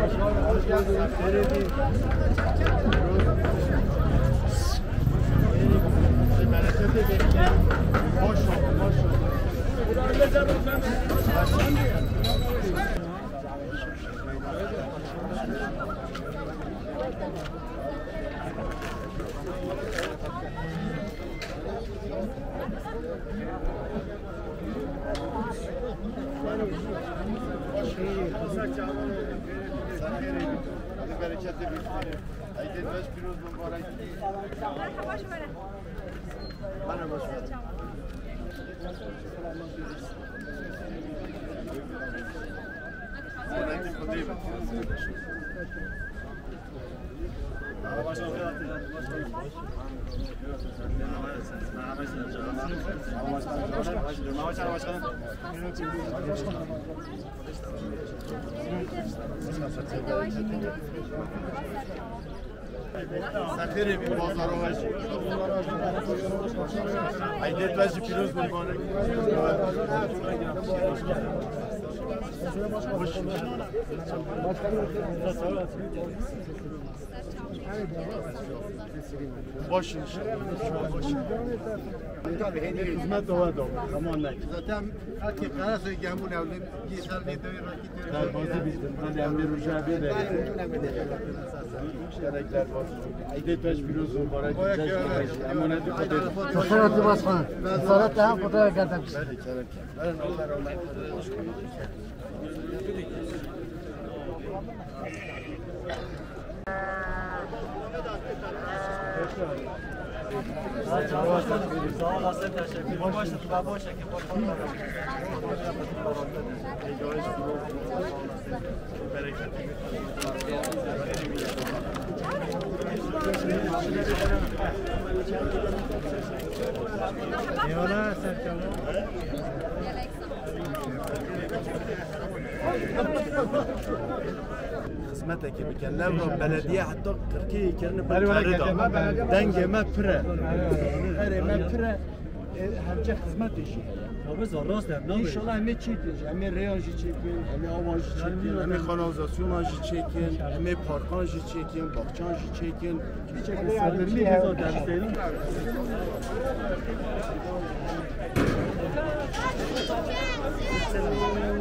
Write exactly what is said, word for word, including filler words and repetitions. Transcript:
سفیر بی بازار و هشی ایدت وجه پیروز بمانه باشین خدمت دوه دوه امان نگی zaten erkek arası gemul evli gisal ne dövüyor rakit در بازی بیزدن من امیر رو جعبه داریم شرکت بازی ایدت وجه پیروز مبارک جشن امانت خودت تسارت باز خان تسارت هم خدا کردم بله شرکت برن الله را الله Sağ olasın, teşekkür ederim. Babaşın, babaşın. Eyvallah Serkan. خدمتك بكن لو بلديه حتى تركيا كرنا بالرضا دنج ما برا غير ما برا هرجع خدمتش Biz راست هم İnşallah hem çekin, hem reyajı çekin, hem avajı çekin, hem kanalizasyonajı çekin, hem parkajı çekin, bakçajı çekin. çekin. Serdirmeyi biz o dersleyelim. Selam.